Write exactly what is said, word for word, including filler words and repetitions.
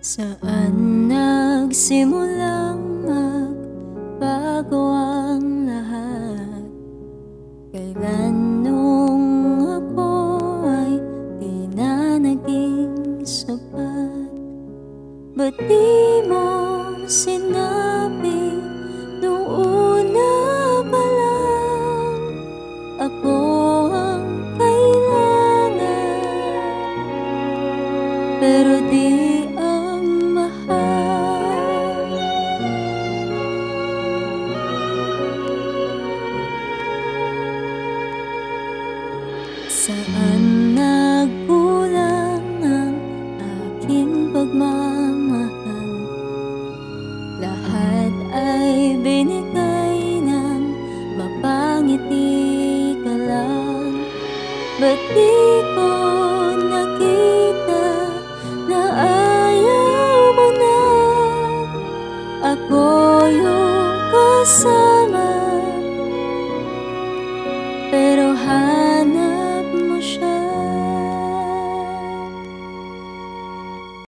Saan nagsimulang magbago ang lahat? Kailan nung ako ay di na naging sapat? Ba't di mo sinabi nung una pa lang ako ang kailangan? Pero di saan nagkulang ang aking pagmamahal? Lahat ay binigay ng mapangiti ka lang. Ba't di ko